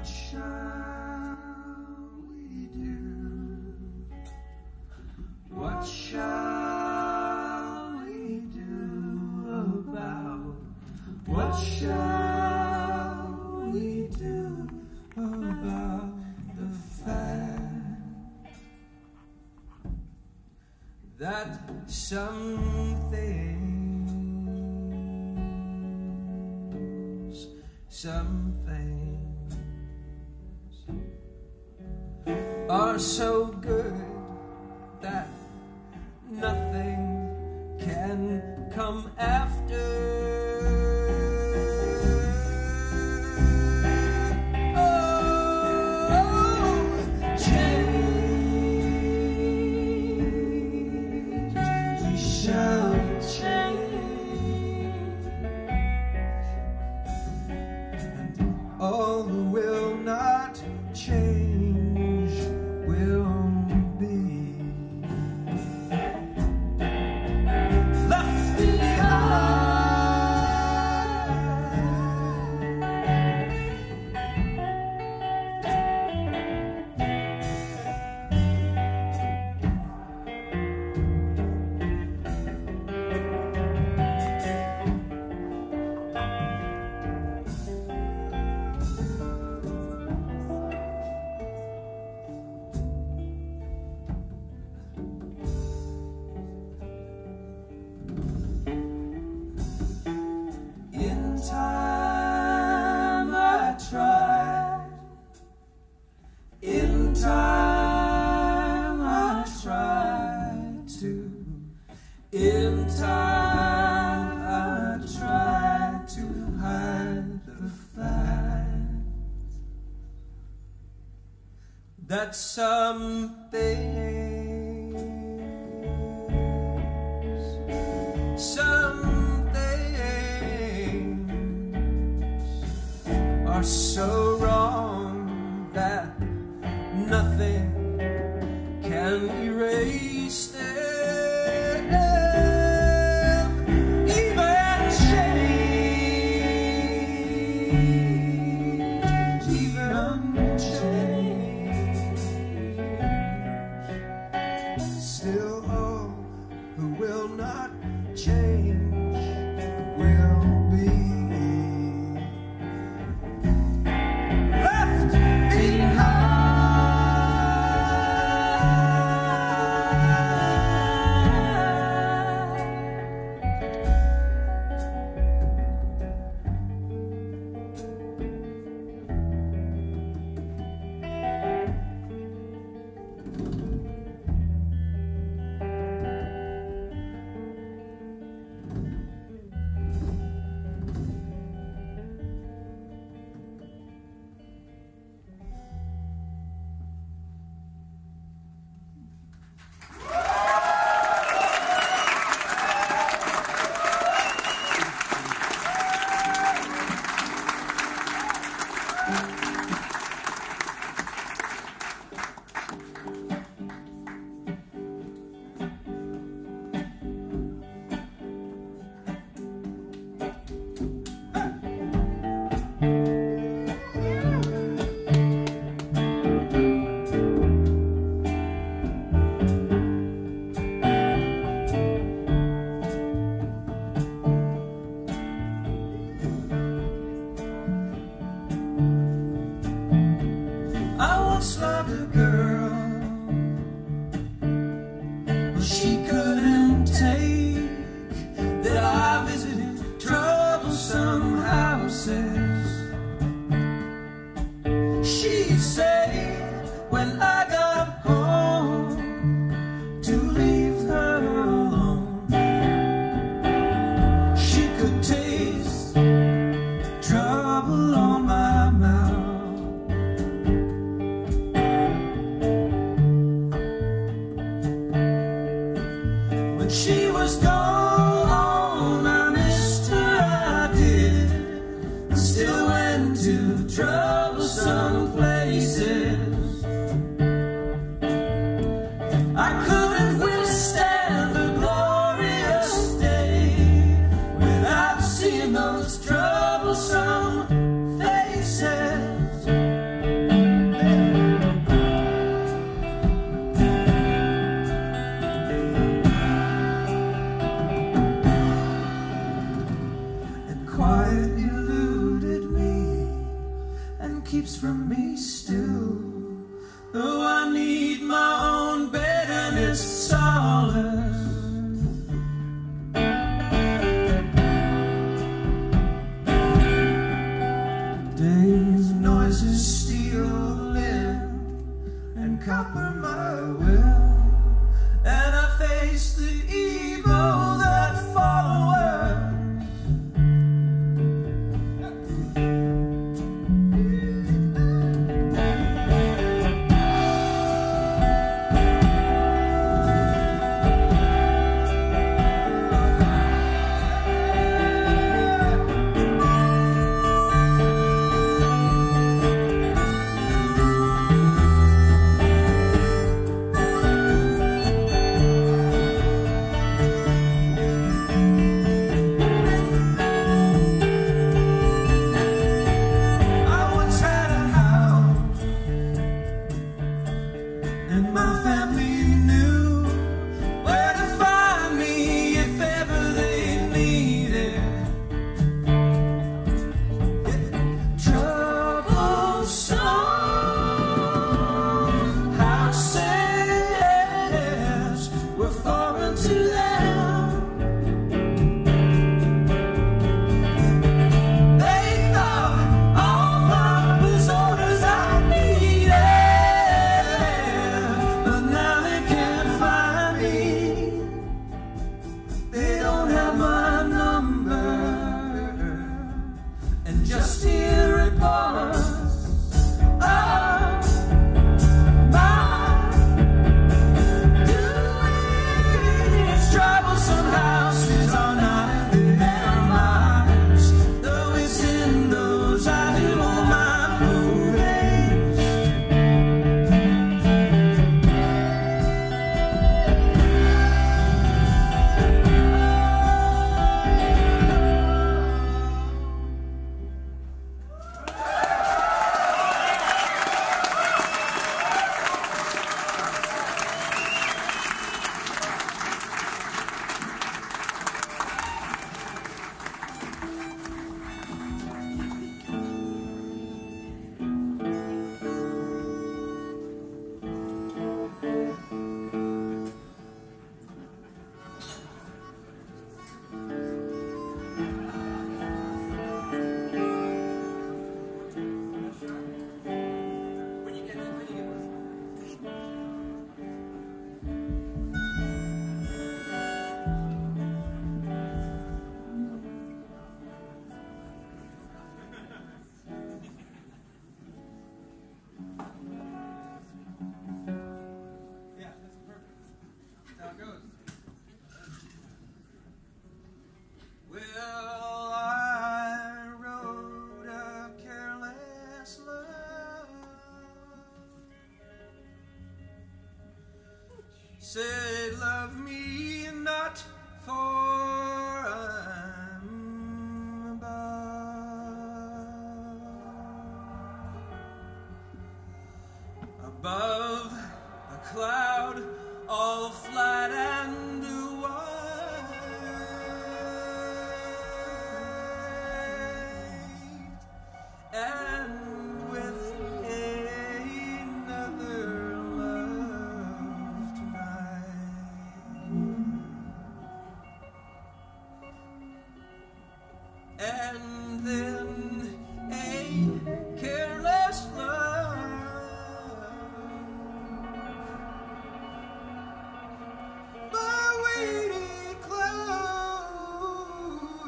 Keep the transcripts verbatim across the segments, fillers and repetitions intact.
What shall we do? What shall we do about? What shall we do about the fact that some things, some things are so good that nothing can come after. All who will not change will be left behind. Time I tried, in time I tried to, in time I tried to hide the fact that some things, some are so wrong that nothing can erase them, even change, even change. Still all who will not change will be loved a girl, well, she couldn't take that I visited troublesome houses. She'd say when I got home to leave her alone. She could taste trouble on my mouth. She was gone, I missed her, I did. I still went to troublesome places. I couldn't withstand the glorious day without seeing those troublesome faces. keeps from me still. Though I need my own bed and its solace. Day's noises steal in and copper my will, and I face the evil that follows. Say, love me not, for I'm above, above a cloud, all flat and white, and with another love tonight. And then a careless love, my waiting cloud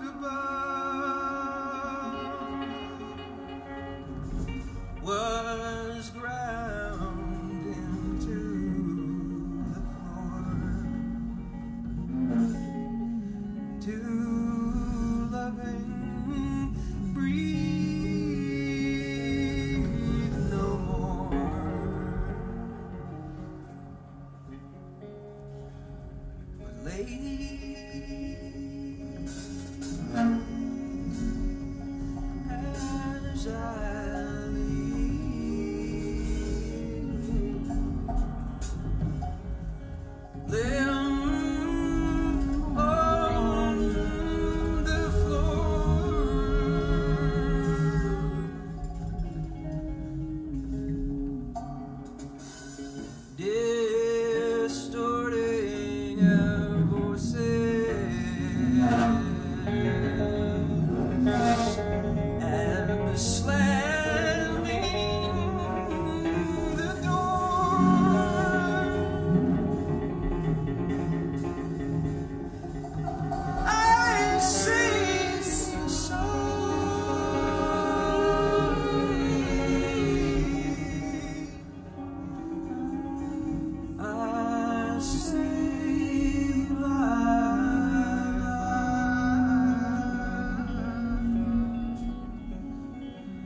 above was ground into the floor, too loving. As I leave, limp on the floor,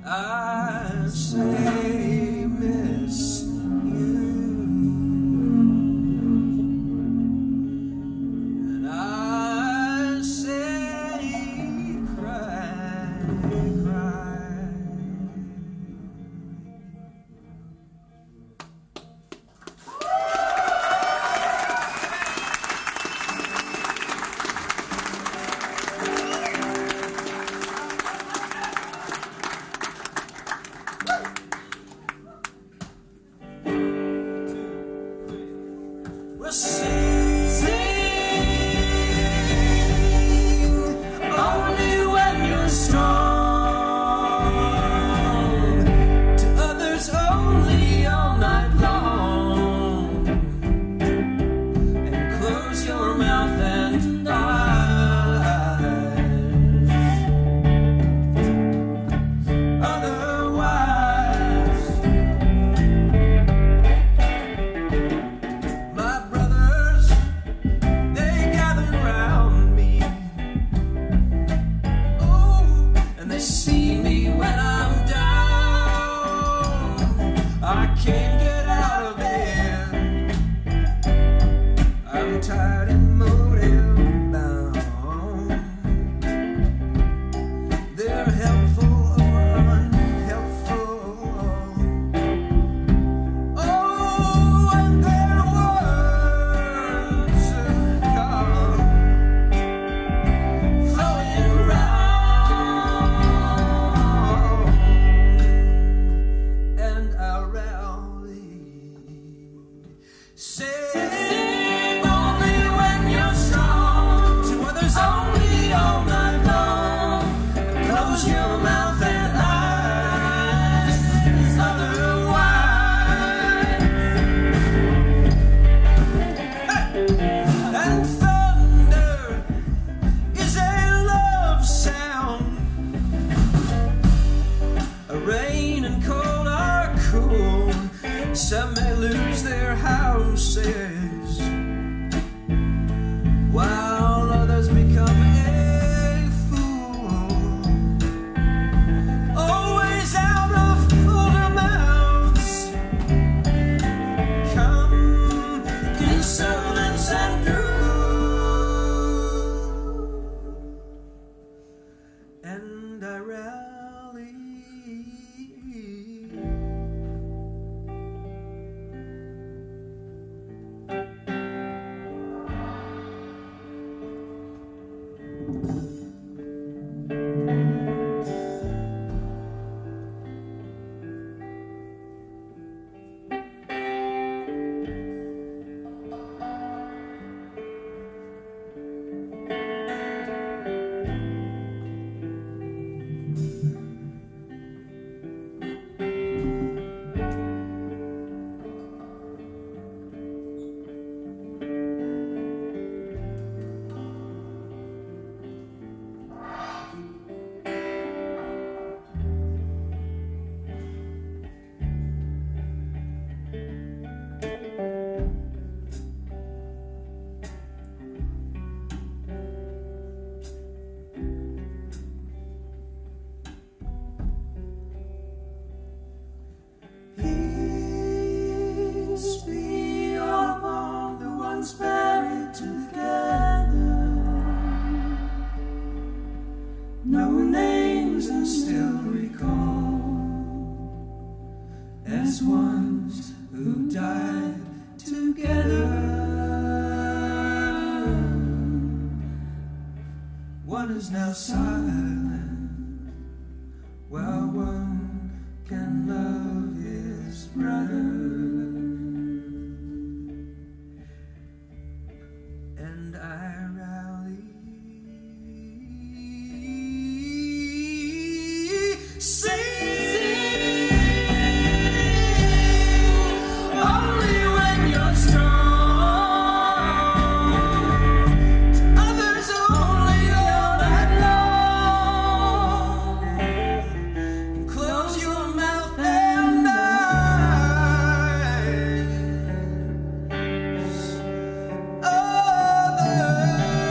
I say miss you, and I say cry, cry. We'll sing, only when you're strong, to others only all night long, and close your mouth and eyes, otherwise my brothers, they gather round me, oh, and they see me when I'm down. I can't get out of bed, I'm tired and motive bound. They're helpful or unhelpful, oh, and their words come flowing round, and I rally. Sing only when you're strong, to others only all night long, close your mouth and eyes, otherwise. And thunder is a love sound, rain and cold are cool, some may lose their houses, while others become a fool. Always out of cooler mouths come insolence and drool, and I rally. Peace be among the ones buried together, no names and still recall, as ones who died together. One is now silent, while one can love his brother. And I rally. Sing only when you're strong, to others only all night long, and close your mouth and eyes,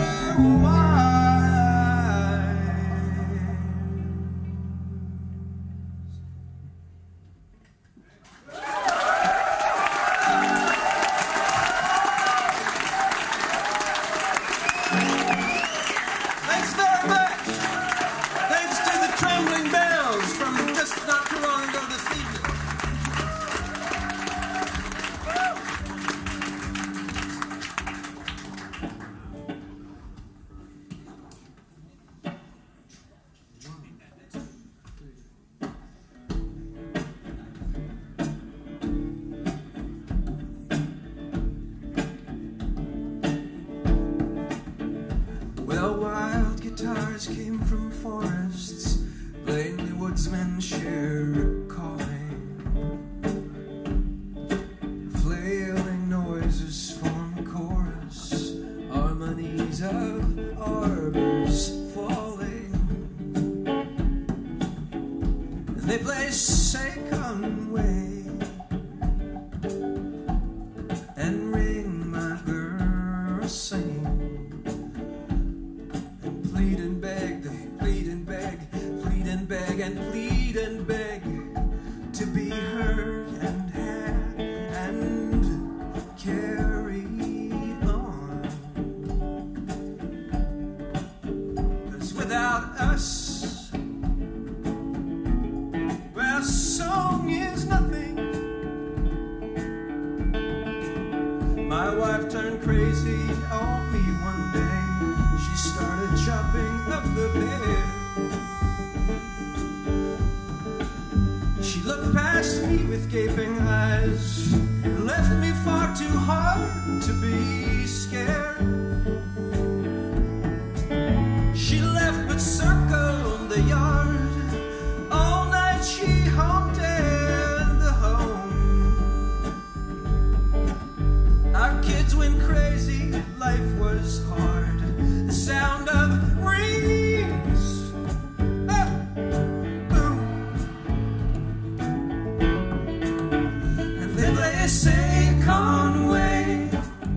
otherwise. bondsmen share a calling. Flailing noises form a chorus, harmonies of arbors falling. They play Second Way and ring my girl sing and plead and beg, they plead and beg, plead and beg and plead and beg to be heard and had and carried on. 'Cause without us, well, song is nothing. My wife turned crazy on me one day. She started chopping up the bed. She looked past me with gaping eyes, left me far too hard to be scared. She left but circled the yard. All night she haunted the home. Our kids went crazy, life was hard. The sound of rings, oh, boom. And then they say Conway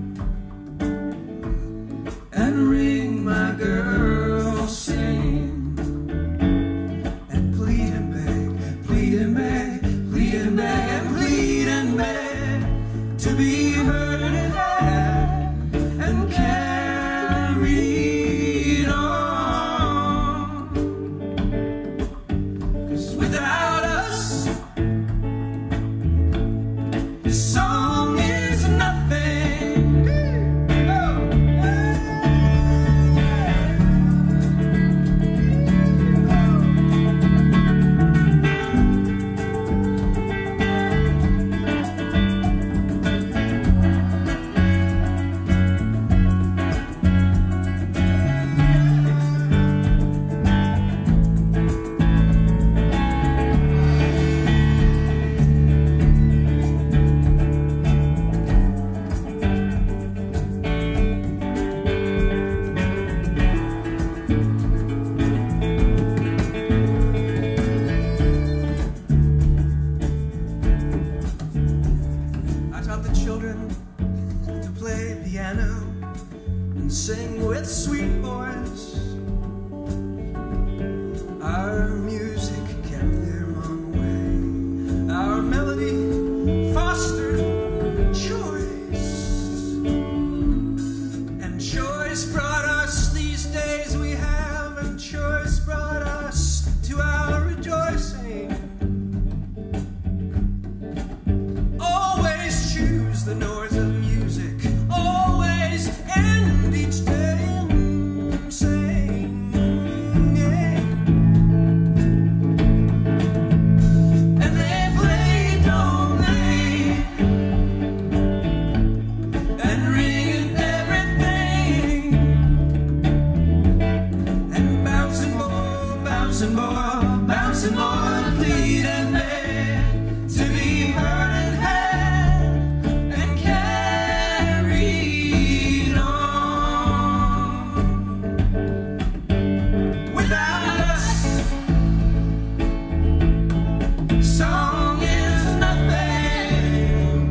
and ring my girl sing and plead and beg, plead and beg, plead and beg and plead and beg to be heard and had and carried on. 'Cause without us, this song is nothing. Oh. I taught the children to play piano and sing with sweet voice. Our music kept their own way. Our melody fostered choice. And choice brought us these days we have, and choice brought us to our rejoicing. Always choose the noise of music. Always end each day in saying, yeah. And they play, don't they? And ring everything. And bouncing more, bouncing more, bouncing more to plead and beg to be heard and had and carried on. Without us, song is nothing.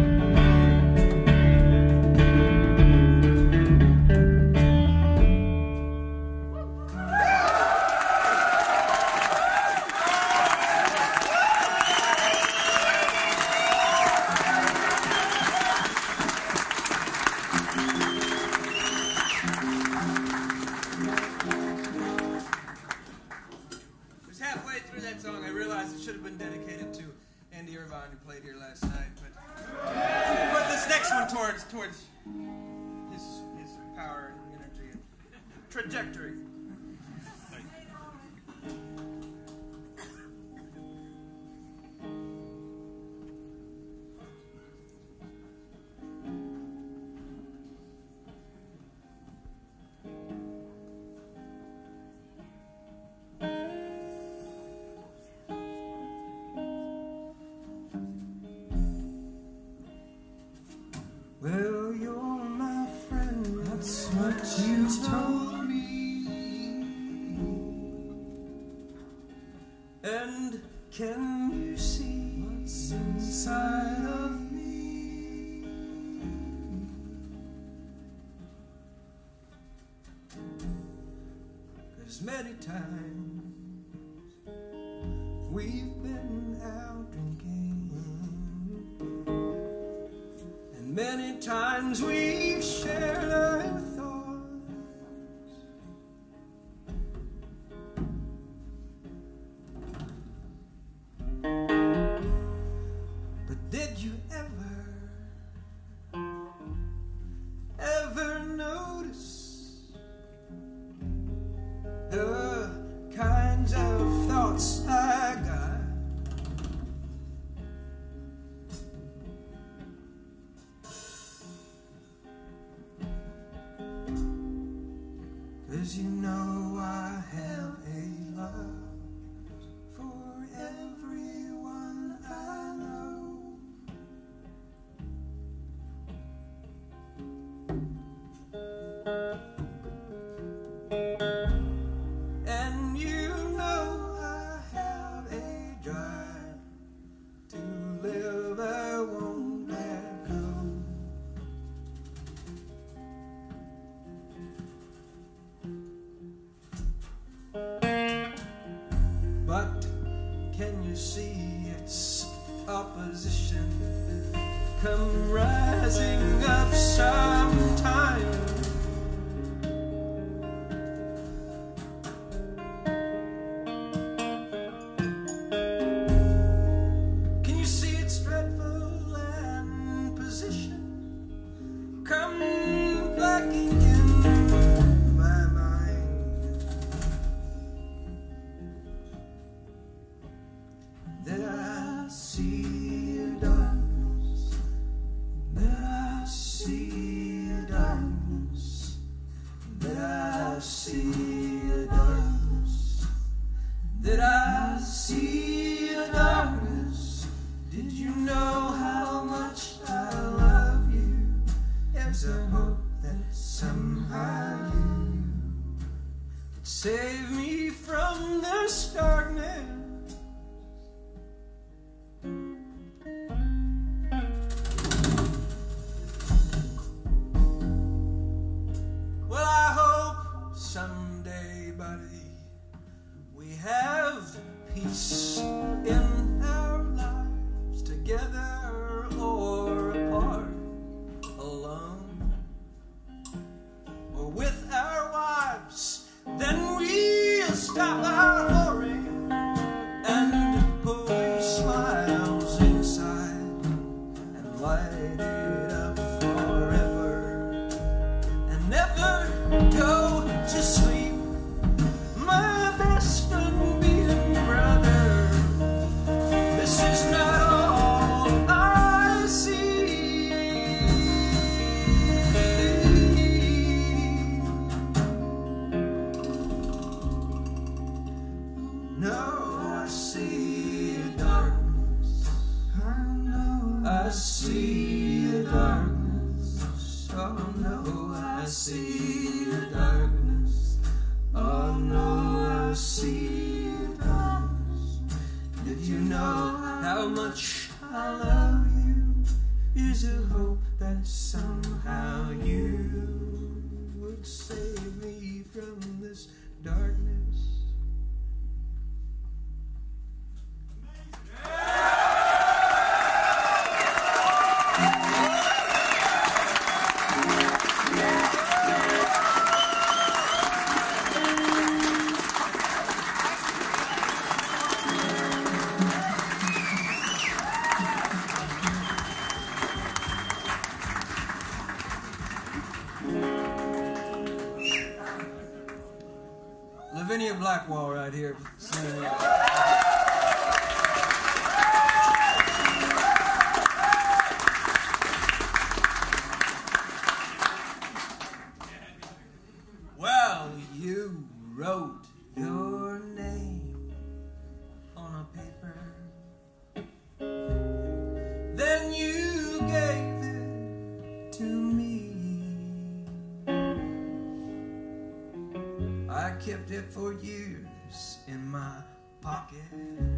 It was halfway through that song I realized it should have been dedicated to Andy Irvine, who played here last night. But, but this next one towards towards his his power and energy and trajectory. And can you see what's inside of me? 'Cause many times we've been out drinking, and many times we've shared our thoughts. But did you ever, ever notice the kinds of thoughts I got? 'Cause you know I have a love for everyone I know. And you know I have a drive to live, I won't let go. But can you see its opposition come rising up sometime? Can you see its dreadful and position come blacking in my mind? That I see a darkness, that I see a darkness, that I see a darkness, that I see a darkness. Did you know how much I love you? There's a hope that somehow you would save me from this darkness. Well, I hope someday, buddy, we have peace in our lives, together or apart, alone or with our wives. Then we'll stop our whoring and put smiles inside and light it up forever and never go to sleep. My best unbeaten brother, this is not all I see. No, I see a darkness. I know I see a darkness. Oh no, I see a darkness. Oh no, I see a darkness. Did you know how much I love you? Is a hope that somehow you would save me from this darkness. Lavinia Blackwell right here singing. Well, you wrote your name on a paper, then you gave it to me. I kept it for years in my pocket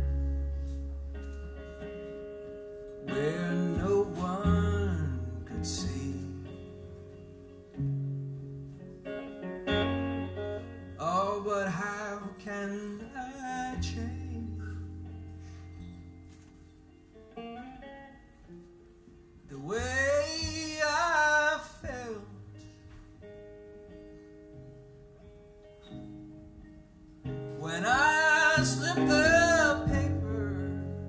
where no one could see. Oh, but how can I change the way I felt when I slipped the paper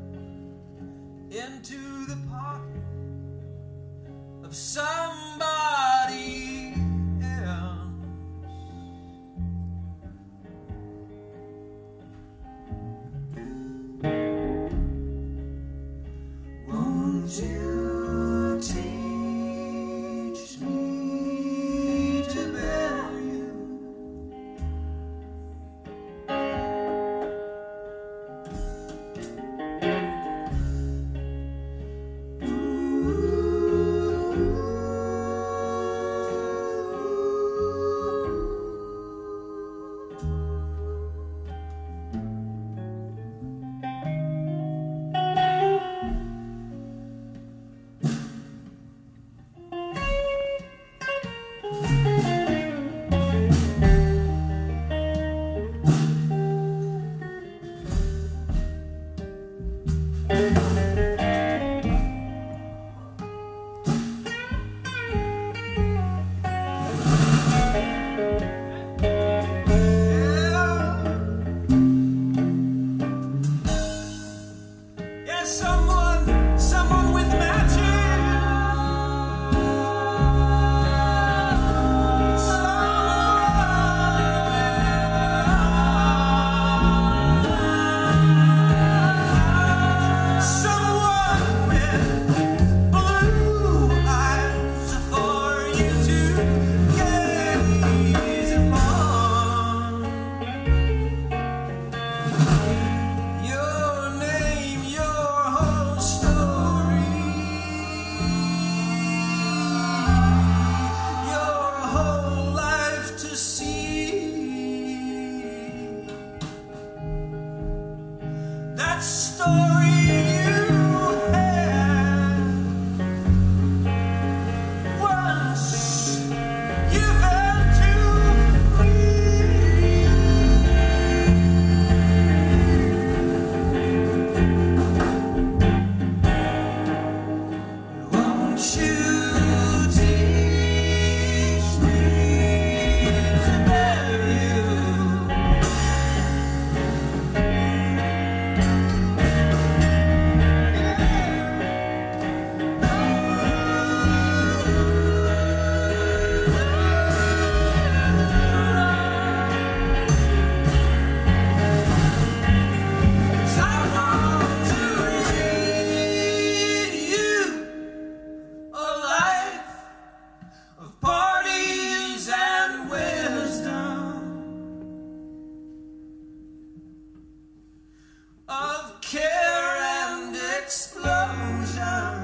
into the pocket of somebody else? Won't you teach me to bear you? Someone, someone with matches. Someone with blue eyes for you to gaze upon. Your name, your whole story, your whole life to see. That story you had once given to me. Won't you teach me to bear you? I want to read you a life of parties and wisdom, of care and explosion,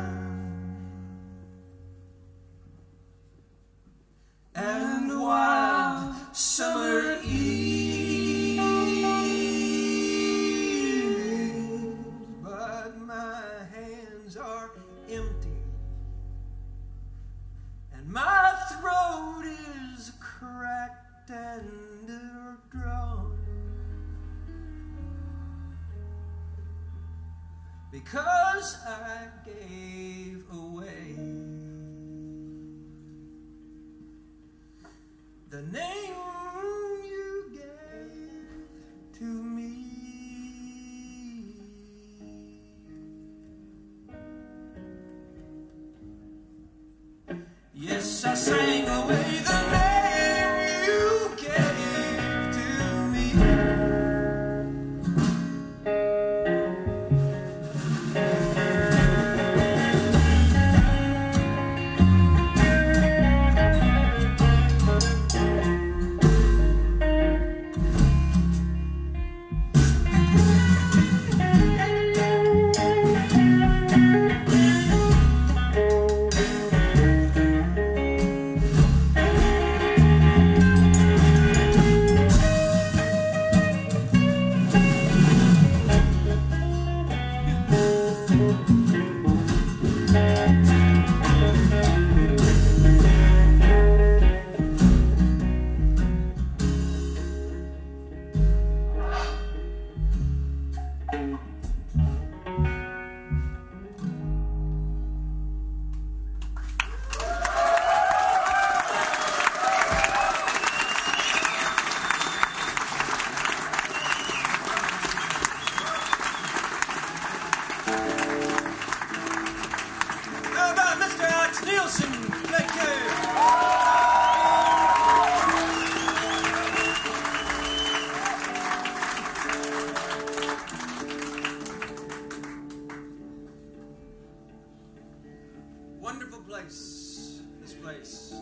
and wild summer evenings. But my hands are empty and my throat is cracked and drawn, because I gave away the name you gave to me. Yes, I sang away the name you gave to me. wonderful place, this place.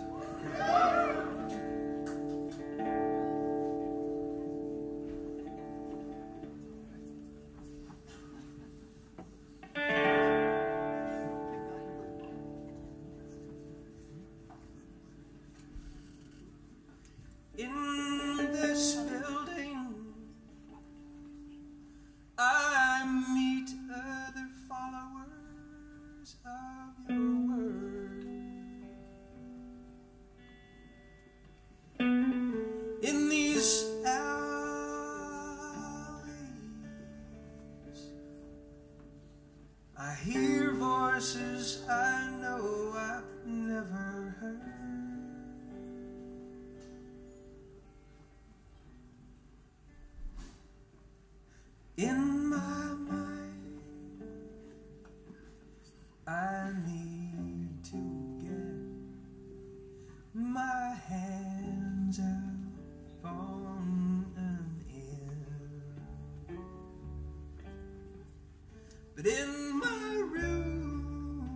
In this building, I meet other followers of your word. In these alleys, I hear voices I know I've never heard. In my mind, I need to get my hands up on an end. But in my room,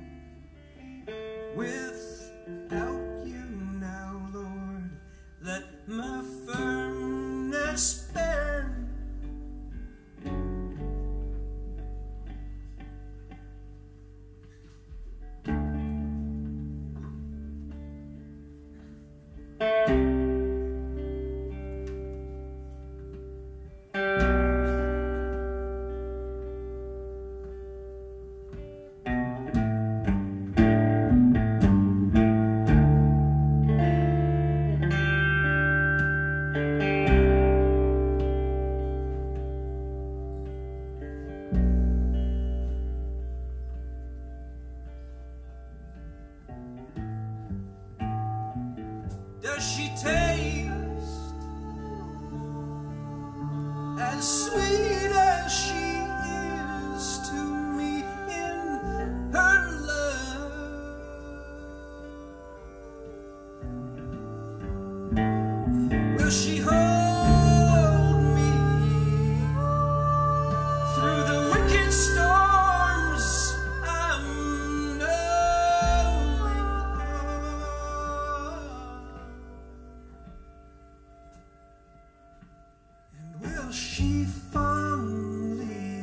without you now, Lord, let my firmness bend. Does she taste as sweet as she is to me in her love? Will she hold me through the wicked storms I'm knowing of? Will she fondly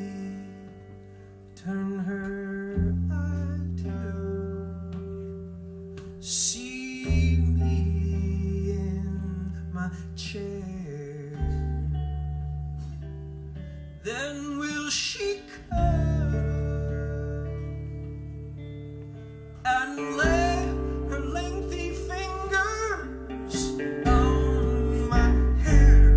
turn her eye to see me in my chair? Then will she come and lay her lengthy fingers on my hair?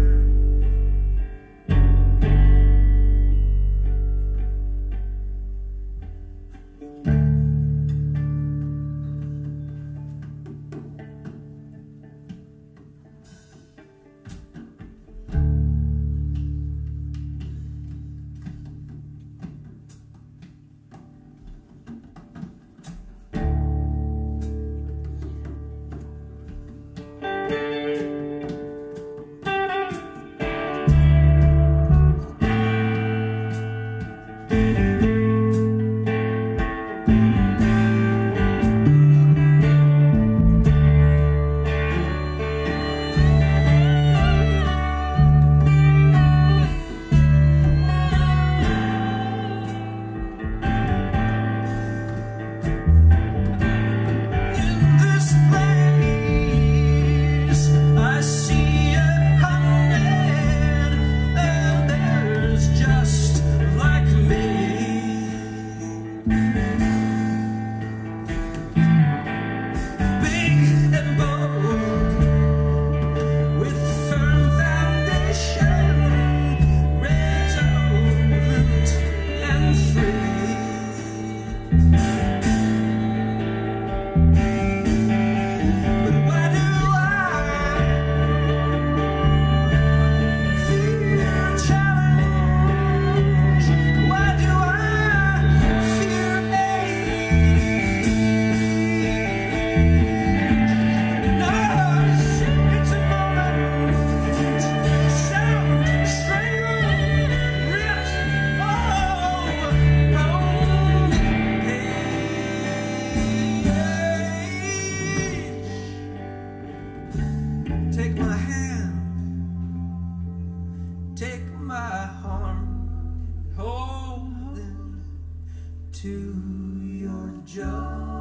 to your jaw.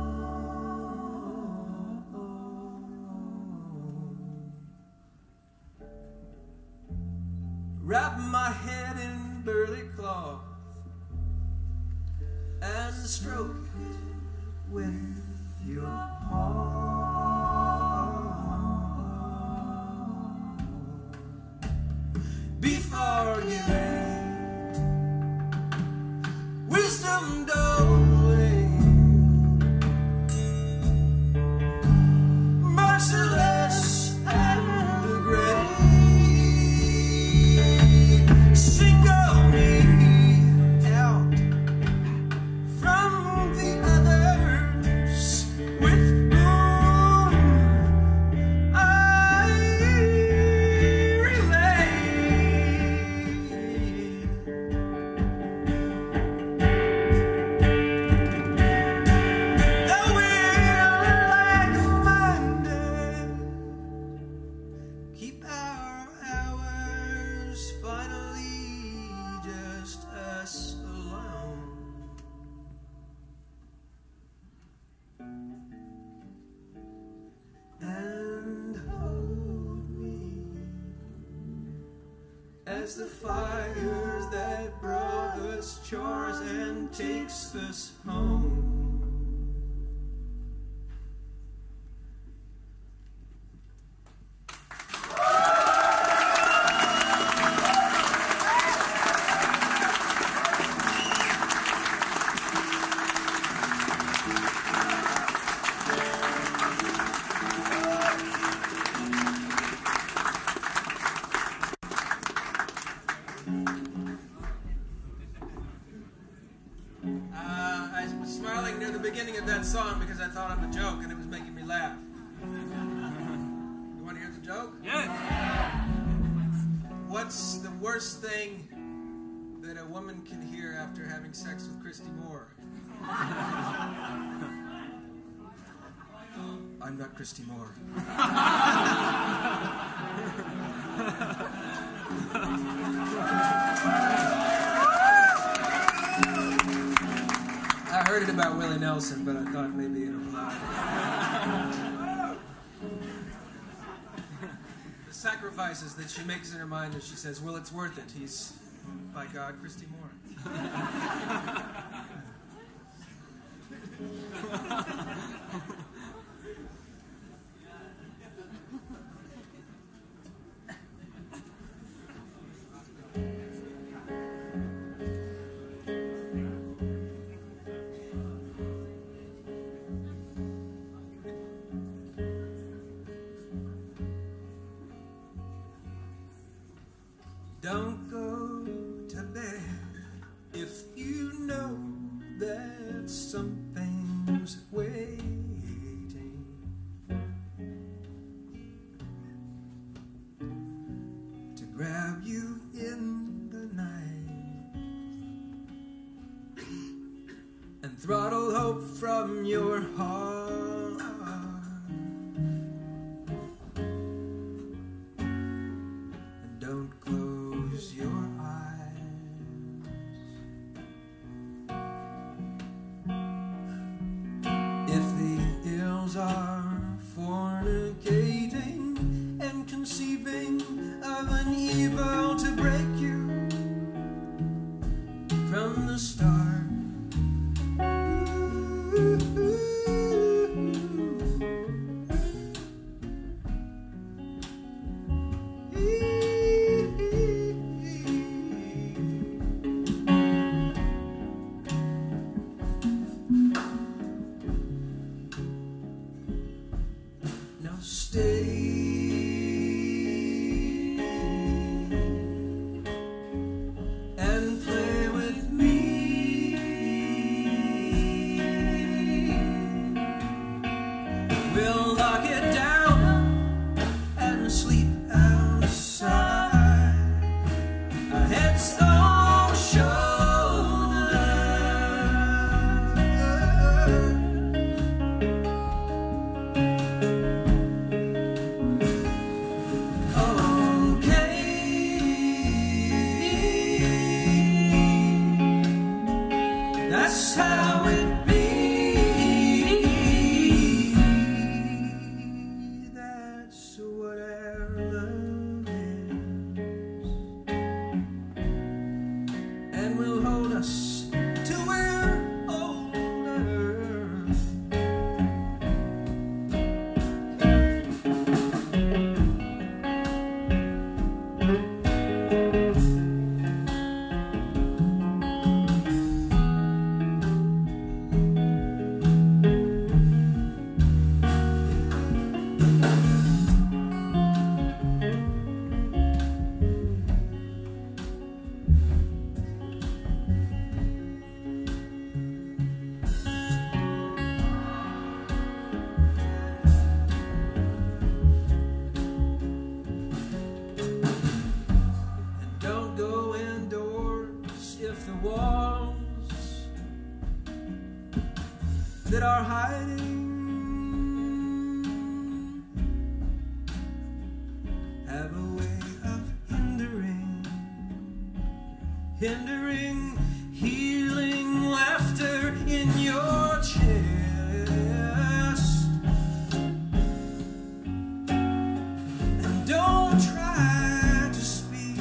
Wrap my head in burly cloth and stroke it with your paw. Be forgiving, wisdom doling, merciless and great. Single me out from the others with whom I relate. Though we're like-minded, keep our hours finally just us alone. And hold me as the fires that brought us chores and takes us home. Uh, I was smiling near the beginning of that song because I thought of a joke and it was making me laugh. You want to hear the joke? Yeah. What's the worst thing that a woman can hear after having sex with Christy Moore? I'm not Christy Moore. I heard it about Willie Nelson, but I thought maybe it applied. The sacrifices that she makes in her mind as she says, well, it's worth it. He's, by God, Christy Moore. Don't go to bed if you know that something's waiting to grab you in the night and throttle hope from your heart. And don't close your eyes. If the ills are fornicating and conceiving of an evil to break you from the start. Now stay and play with me. That's how it be. That's what our love is, and will hold us till we're older. If the walls that are hiding have a way of hindering, hindering healing laughter in your chest. And don't try to speak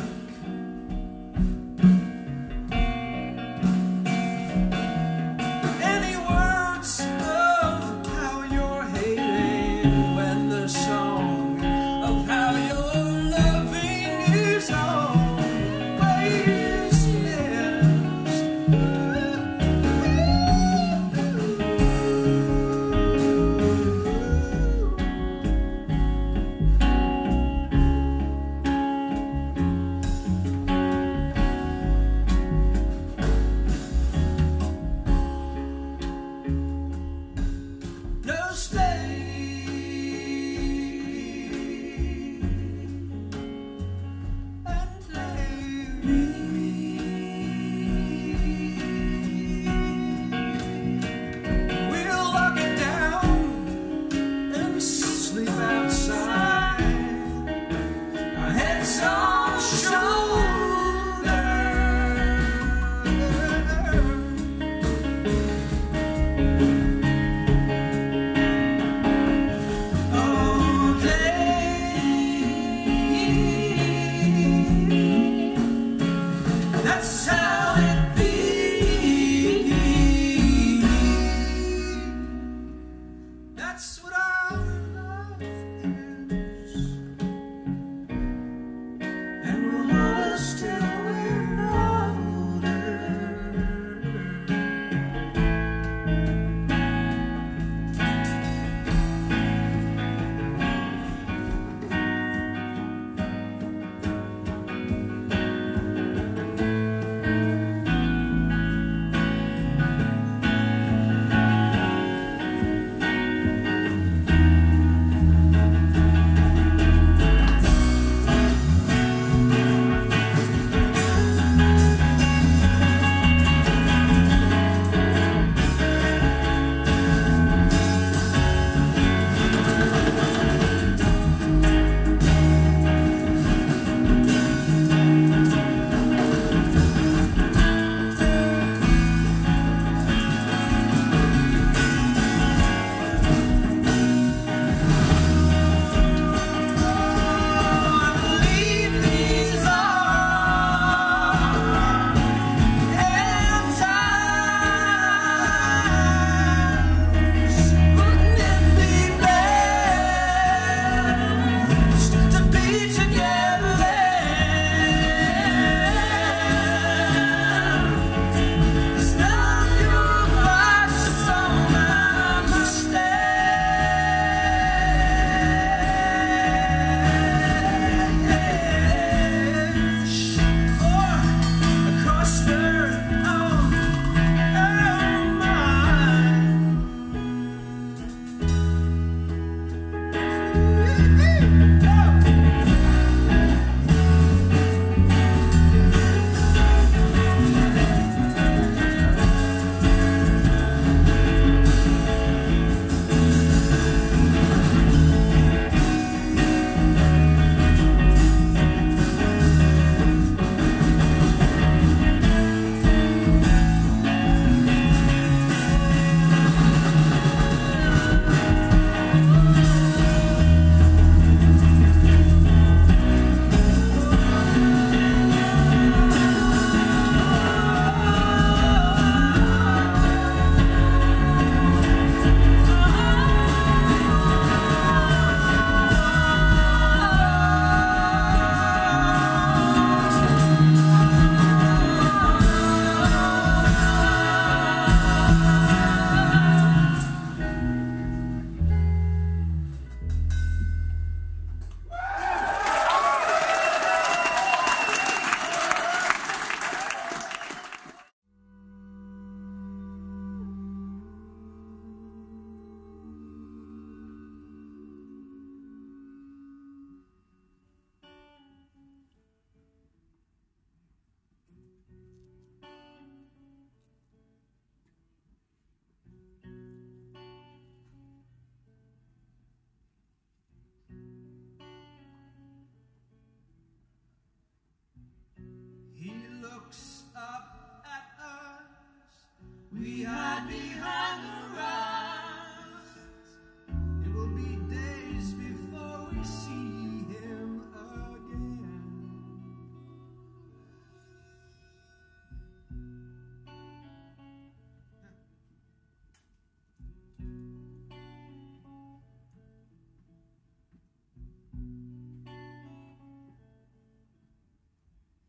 we hide behind the rocks. It will be days before we see him again.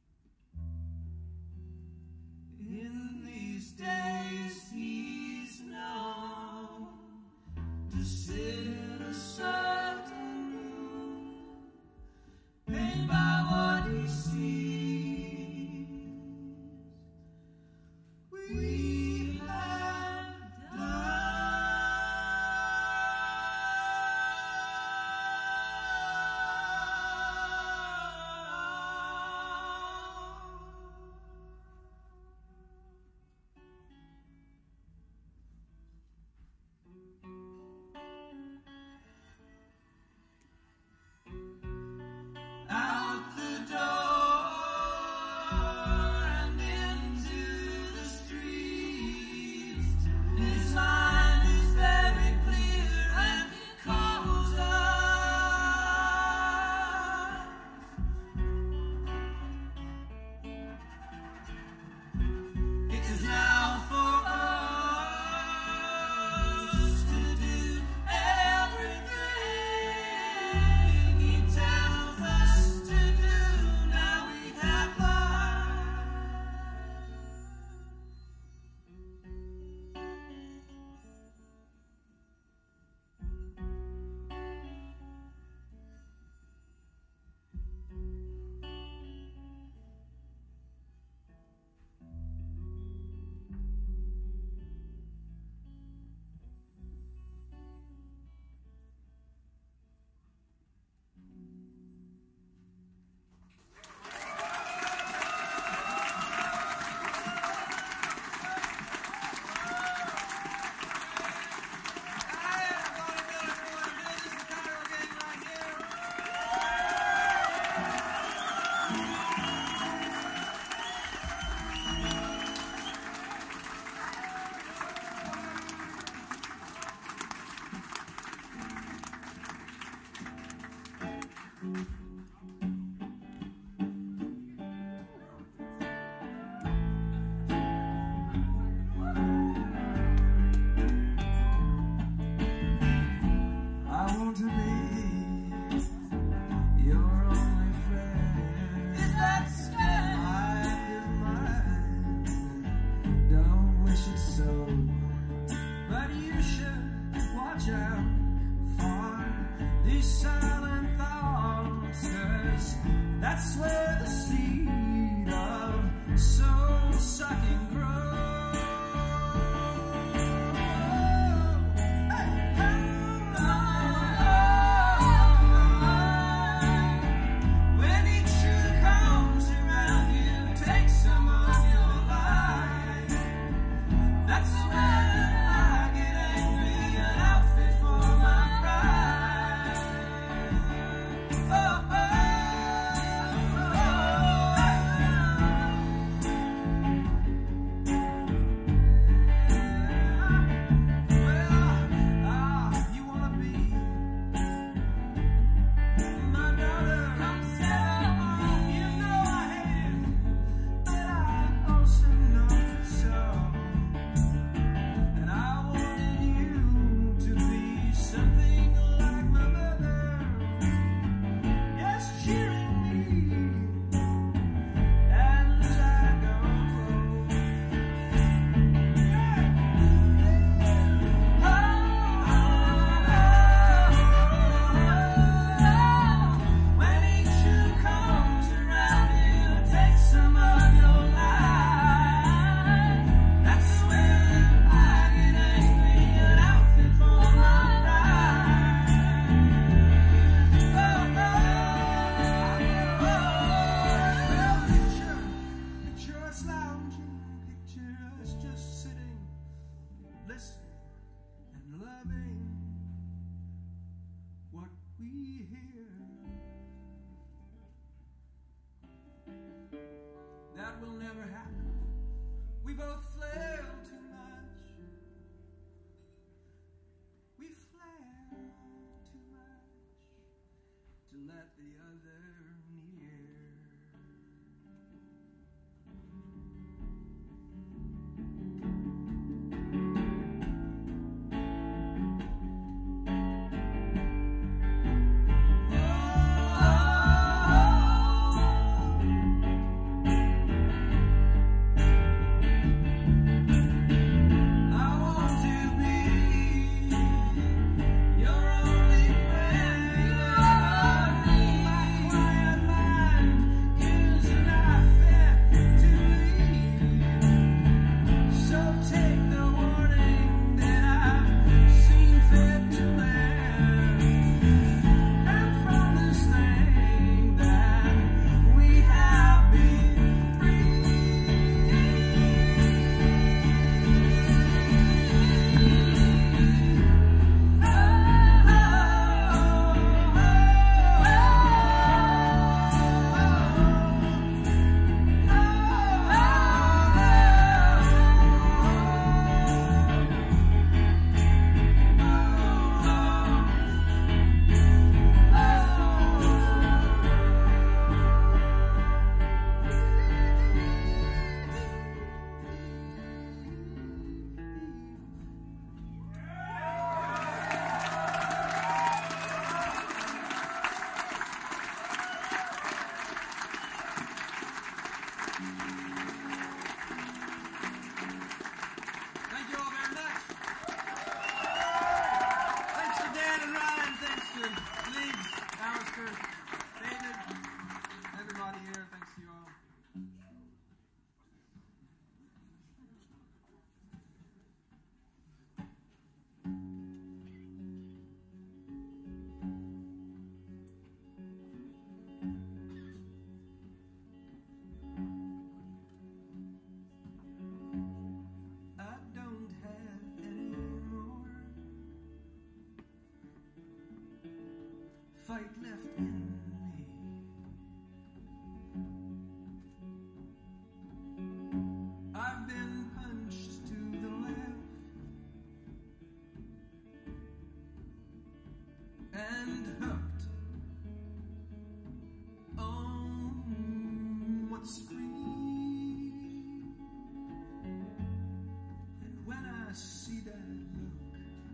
In these days he's not left in me. I've been punched to the left and hooked on what's free. And when I see that look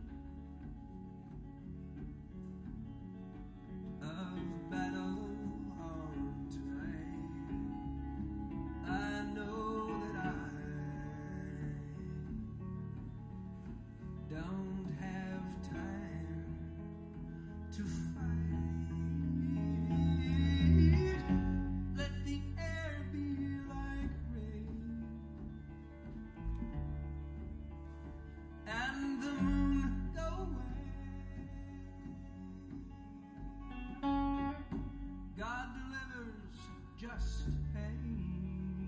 of battle on terrain, I know that I don't have time to fight. Let the air be like rain and the moon go away. God delivers just pain,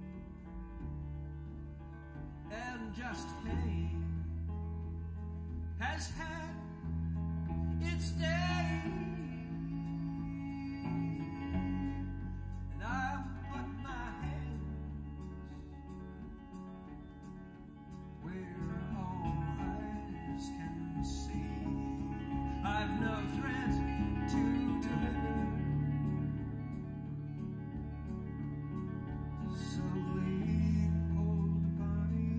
and just pain has had its day. And I will put my hands where all eyes can see. I've no threat to deliver, so leave old Bonnie.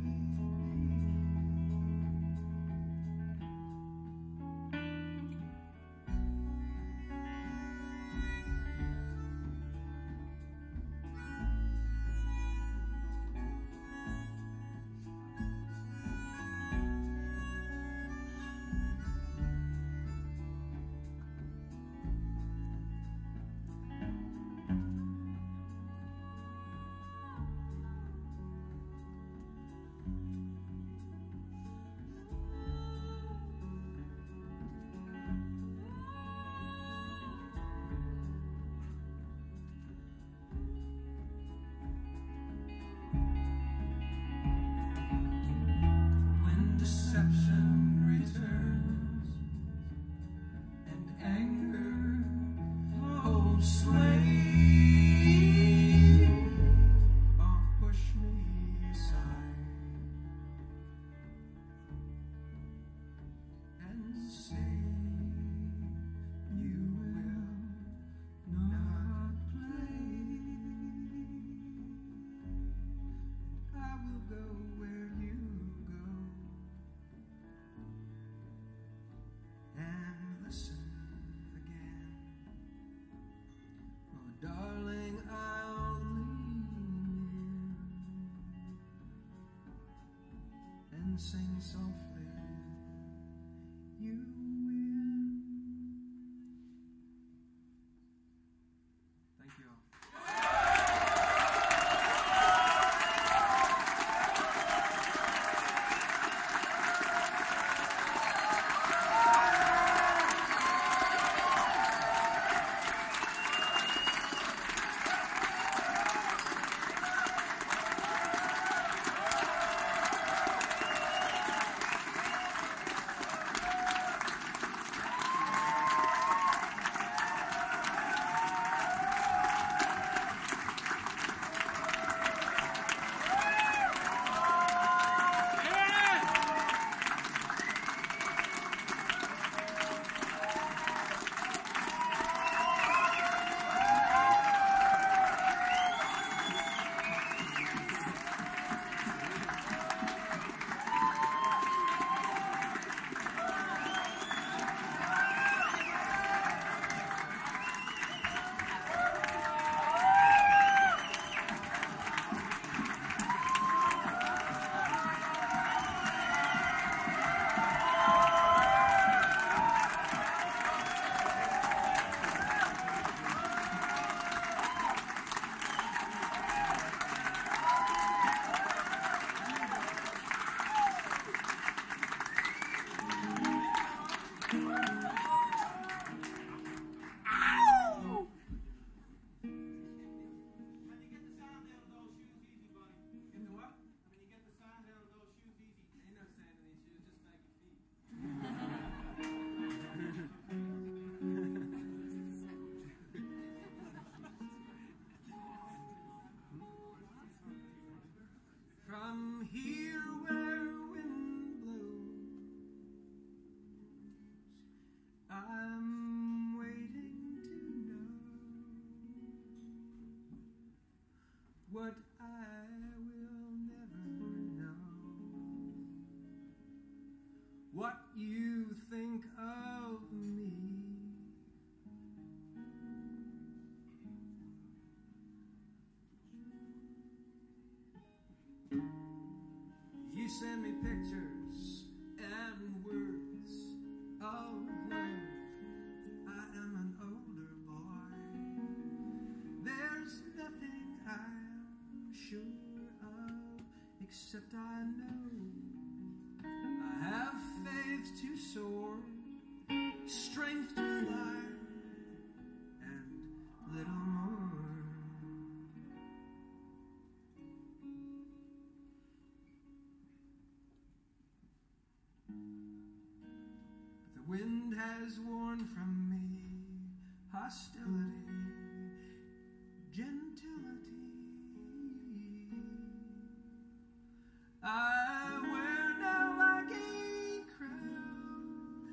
Deception returns and anger holds sway, or push me aside and say you will not play. And I will go where you go and listen again. Oh, darling, I'll lean in and sing softly. You win. Thank you all. here where wind blows. I'm waiting to know what I will never know. What you think of me. You send me pictures and words of love. I am an older boy. There's nothing I'm sure of, except I know I have faith to soar, strength to fly, and little more. The wind has worn from me hostility, gentility. I wear now like a crown.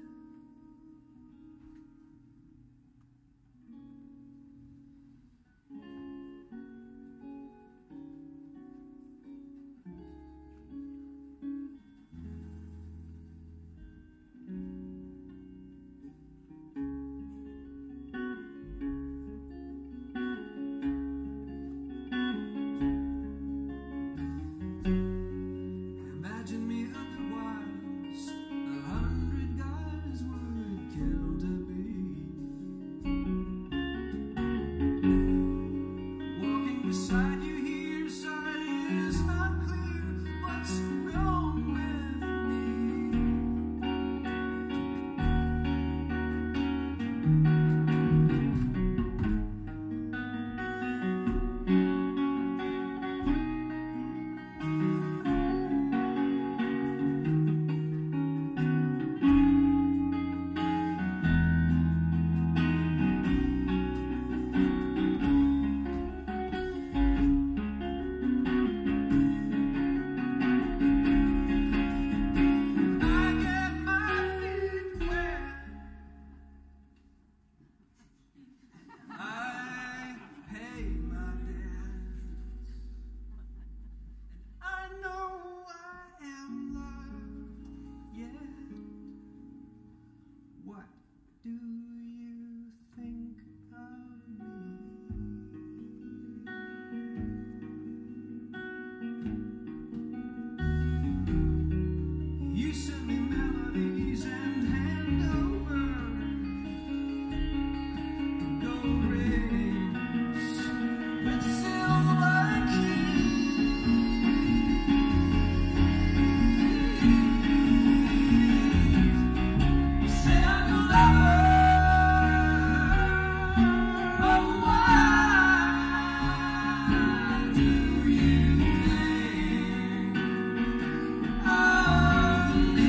Imagine me otherwise, a hundred guys would kill to be walking beside you here. Sight is not clear. What's wrong with What do you think of me? You send me melodies and hand over gold rings with silver keys. Say I'm your lover. Oh, why do you think of me?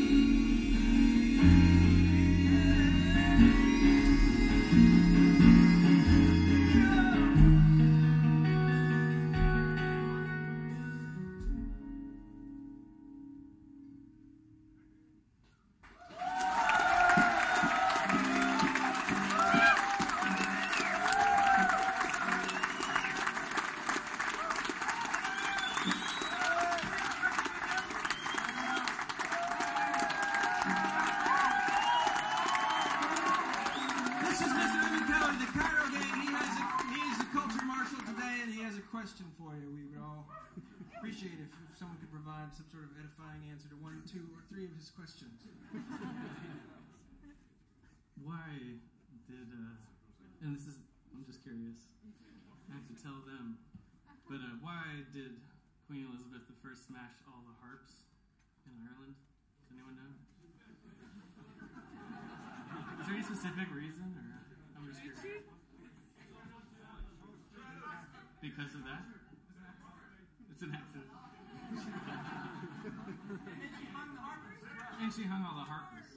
This is Mister Evan Kelly, the Cairo Gang. He has a, he's the culture marshal today, and he has a question for you. We would all appreciate if, if someone could provide some sort of edifying answer to one, two, or three of his questions. Why did, uh, and this is, I'm just curious, I have to tell them, but uh, why did Queen Elizabeth the First smash all the harps in Ireland? Does anyone know? Is there any specific reason, or I'm just curious? Because of that? It's an accident. And she hung all the harpers.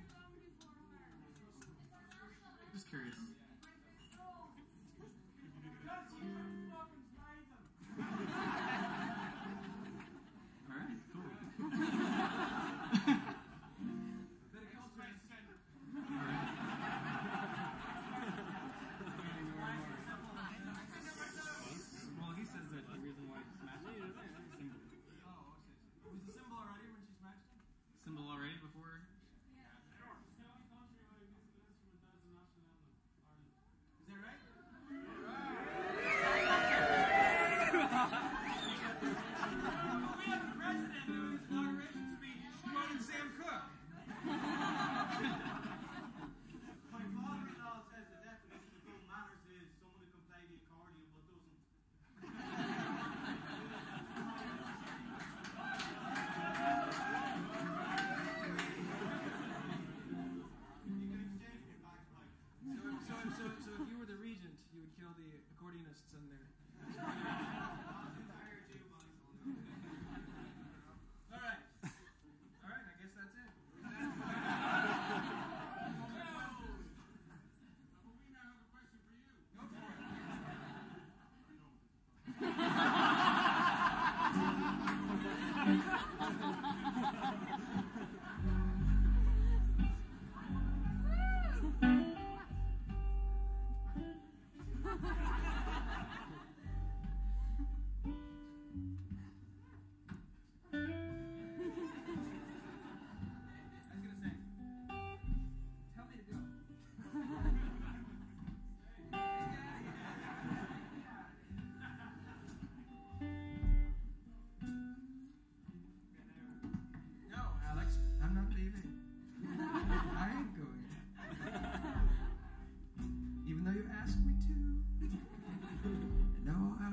Just curious.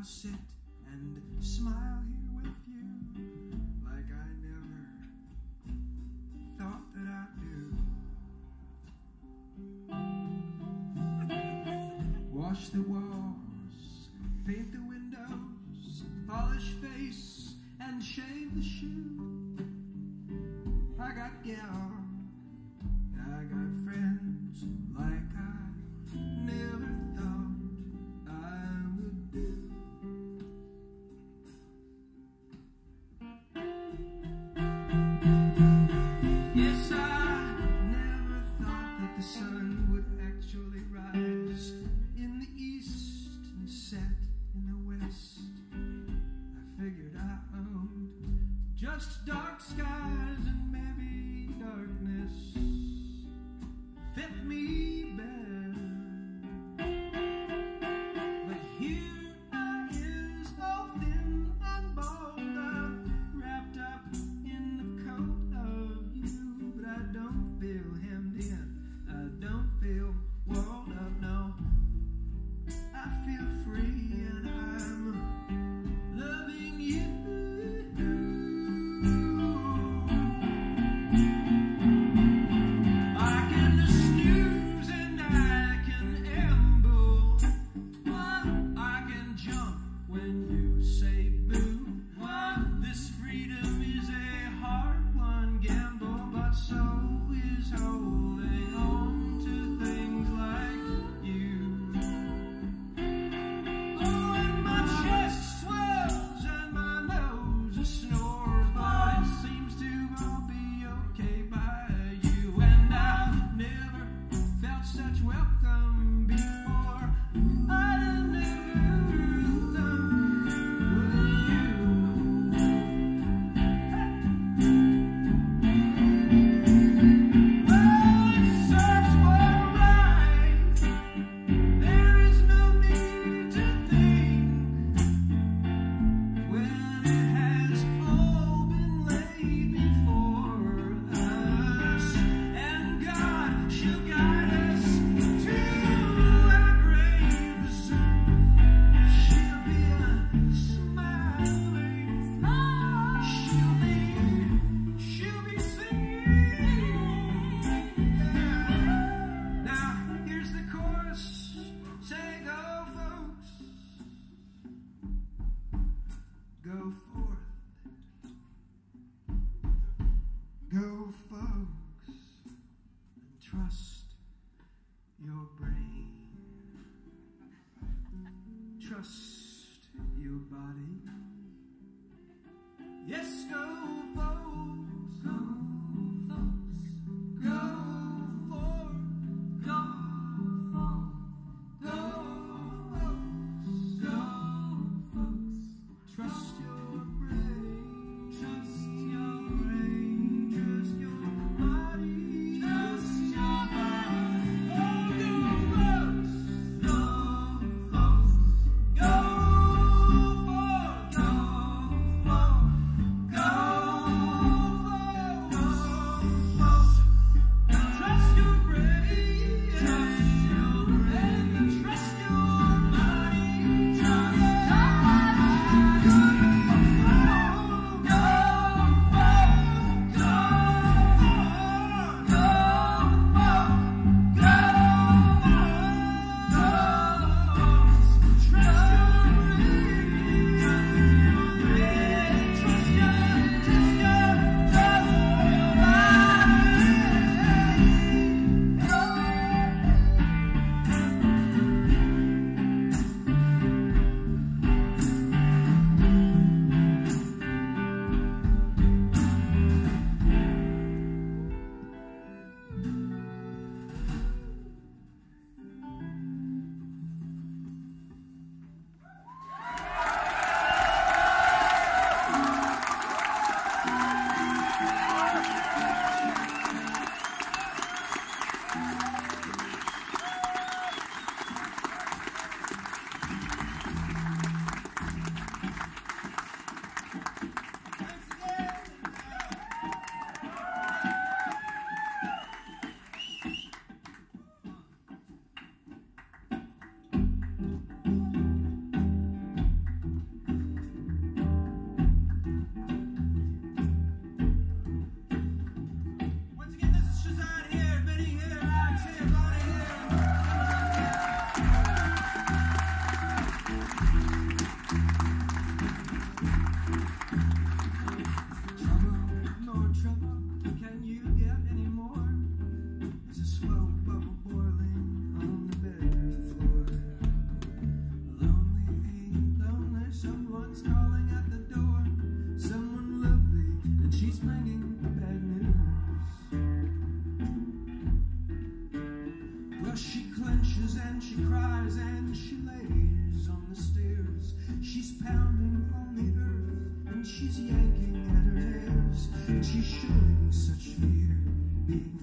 sit and smile here with you like I never thought that I'd do. Wash the walls, paint the windows, polish face and shave the shoe. I got gal, I got friends like I never thought I would do. Yes, I never thought that the sun would actually rise in the east and set in the west. I figured I owned just dark skies and maybe darkness fit me better. But here I is, all thin and bald, up, wrapped up in the coat of you. But I don't feel hemmed in, I don't feel walled up, no. I feel free and I'm loving you. I can snooze and I can amble. I can jump when you say boo. This freedom is a hard-won gamble, but so is holding on to things like you. Oh, and my chest swells and my nose snores, but it seems to all be okay by you. And I've never felt such welcome before. I've never done with you. Well, it serves well right. There is no need to think when it has all been laid before us, and God shall guide us to our graves. She'll be a smiling, she'll be, she'll be singing. Now here's the chorus. Say go, folks. Go forth. Go, folks, and trust your brain. Trust your body. Yes, go, folks. Go, folks. Go forth. Go, folks. Go, folks. Go, folks. Trust your brain. Trust your brain. Trust your body. Trust your body. Oh, go, folks. Go, folks. Go forth. Go, folks. Go, she's showing such fear.